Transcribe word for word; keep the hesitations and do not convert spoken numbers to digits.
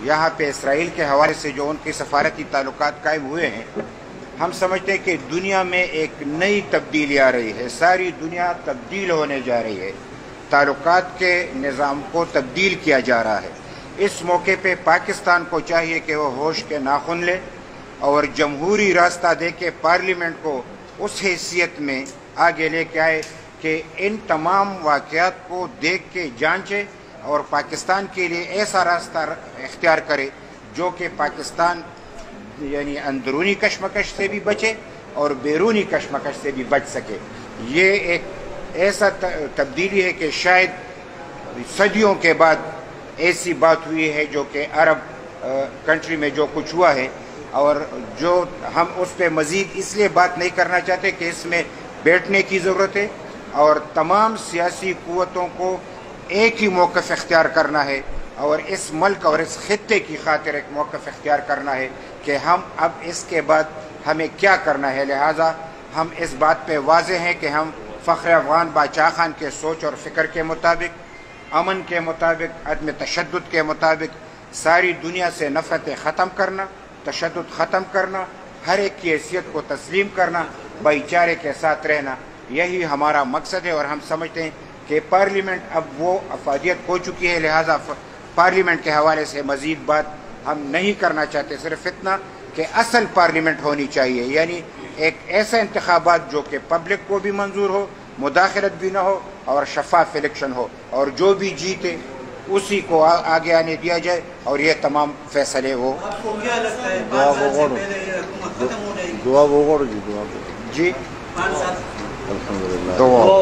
یہاں پہ اسرائیل کے حوالے سے جو ان کے سفارتی تعلقات قائم ہوئے ہیں، ہم سمجھتے ہیں کہ دنیا میں ایک نئی تبدیلی آ رہی ہے، ساری دنیا تبدیل ہونے جا رہی ہے، تعلقات کے نظام کو تبدیل کیا جا رہا ہے۔ اس موقع پہ پاکستان کو چاہیے کہ وہ ہوش کے ناخن لے اور جمہوری راستہ دے کے پارلیمنٹ کو اس حیثیت میں آگے لے کے آئے کہ ان تمام واقعات کو دیکھ کے جانچے اور پاکستان کے لیے ایسا راستہ اختیار کرے جو کہ پاکستان یعنی اندرونی کشمکش سے بھی بچے اور بیرونی کشمکش سے بھی بچ سکے۔ یہ ایک ایسا تبدیلی ہے کہ شاید صدیوں کے بعد ایسی بات ہوئی ہے جو کہ عرب کنٹری میں جو کچھ ہوا ہے، اور جو ہم اس پہ مزید اس لیے بات نہیں کرنا چاہتے کہ اس میں بیٹھنے کی ضرورت ہے اور تمام سیاسی قوتوں کو ایک ہی موقف اختیار کرنا ہے اور اس ملک اور اس خطے کی خاطر ایک موقف اختیار کرنا ہے کہ ہم اب اس کے بعد ہمیں کیا کرنا ہے۔ لہٰذا ہم اس بات پہ واضح ہیں کہ ہم فخر افغان باچا خان کے سوچ اور فکر کے مطابق، امن کے مطابق، عدم تشدد کے مطابق ساری دنیا سے نفرتیں ختم کرنا، تشدد ختم کرنا، ہر ایک کی حیثیت کو تسلیم کرنا، بھائی چارے کے ساتھ رہنا، یہی ہمارا مقصد ہے۔ اور ہم سمجھتے ہیں کہ پارلیمنٹ اب وہ افادیت ہو چکی ہے، لہٰذا پارلیمنٹ کے حوالے سے مزید بات ہم نہیں کرنا چاہتے، صرف اتنا کہ اصل پارلیمنٹ ہونی چاہیے، یعنی ایک ایسا انتخابات جو کہ پبلک کو بھی منظور ہو، مداخلت بھی نہ ہو اور شفاف الیکشن ہو، اور جو بھی جیتے اسی کو آگے آنے دیا جائے اور یہ تمام فیصلے وہ آپ کو کیا لگتا ہے پانچ سال سے پہلے یہ حکومت ختم ہو جائے گی؟ دعا وہ جی دعا پانچ سال الحمدللہ دعا